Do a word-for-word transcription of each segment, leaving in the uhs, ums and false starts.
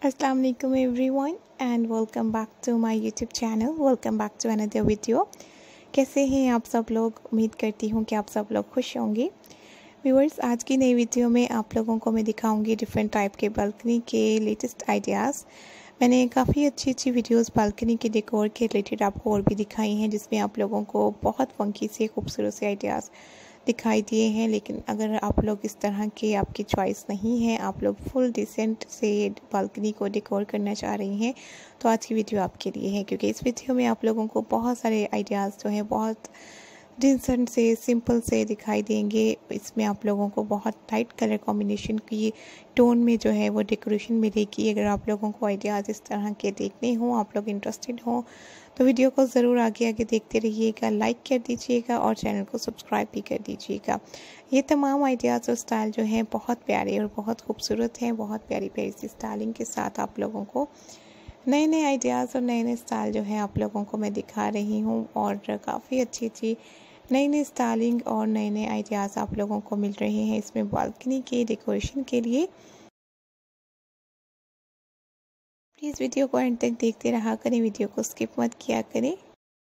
अस्सलाम वालेकुम everyone and welcome back to my YouTube channel. Welcome back to another video. कैसे हैं आप सब लोग? उम्मीद करती हूँ कि आप सब लोग खुश होंगे। व्यूअर्स, आज की नई वीडियो में आप लोगों को मैं दिखाऊंगी डिफरेंट टाइप के बालकनी के लेटेस्ट आइडियाज़। मैंने काफ़ी अच्छी अच्छी वीडियोस बालकनी के डेकोर के रिलेटेड आपको और भी दिखाई हैं, जिसमें आप लोगों को बहुत फंकी से खूबसूरत से आइडियाज़ दिखाई दिए हैं। लेकिन अगर आप लोग इस तरह के आपकी चॉइस नहीं है, आप लोग फुल डिसेंट से बालकनी को डेकोर करना चाह रही हैं, तो आज की वीडियो आपके लिए है। क्योंकि इस वीडियो में आप लोगों को बहुत सारे आइडियाज़ जो हैं बहुत डिसेंट से सिंपल से दिखाई देंगे। इसमें आप लोगों को बहुत लाइट कलर कॉम्बिनेशन की टोन में जो है वो डेकोरेशन मिलेगी। अगर आप लोगों को आइडियाज़ इस तरह के देखने हों, आप लोग इंटरेस्टेड हों, तो वीडियो को ज़रूर आगे आगे देखते रहिएगा, लाइक कर दीजिएगा और चैनल को सब्सक्राइब भी कर दीजिएगा। ये तमाम आइडियाज़ और स्टाइल जो हैं बहुत प्यारे और बहुत खूबसूरत हैं। बहुत प्यारी प्यारी सी स्टाइलिंग के साथ आप लोगों को नए नए आइडियाज़ और नए नए स्टाइल जो है आप लोगों को मैं दिखा रही हूँ। और काफ़ी अच्छी अच्छी नई नई स्टाइलिंग और नए नए आइडियाज़ आप लोगों को मिल रहे हैं इसमें बालकनी के डेकोरेशन के लिए। प्लीज़ वीडियो को एंड तक देखते रहा करें, वीडियो को स्किप मत किया करें।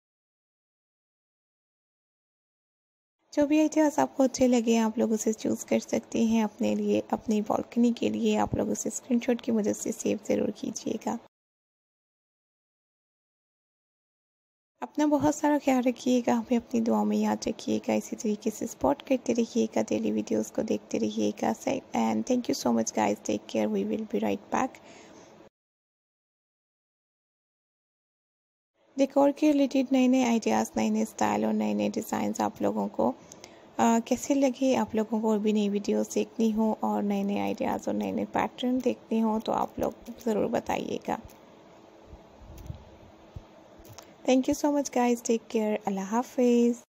जो भी आइडियाज़ आपको अच्छे लगे आप लोग उसे चूज़ कर सकते हैं अपने लिए, अपनी बालकनी के लिए। आप लोग उसे स्क्रीनशॉट की मदद से सेव ज़रूर कीजिएगा। अपना बहुत सारा ख्याल रखिएगा, हमें अपनी दुआ में याद रखिएगा। इसी तरीके से सपोर्ट करते रहिएगा, डेली वीडियोस को देखते रहिएगा। And thank you so much guys, take care, we will be right back. Decor के रिलेटेड नए नए आइडियाज़, नए नए स्टाइल और नए नए डिज़ाइंस आप लोगों को आ, कैसे लगे, आप लोगों को और भी नई वीडियोस देखनी हो और नए नए आइडियाज़ और नए नए पैटर्न देखने हो, तो आप लोग ज़रूर बताइएगा। Thank you so much guys, take care, अल्लाह हाफिज़।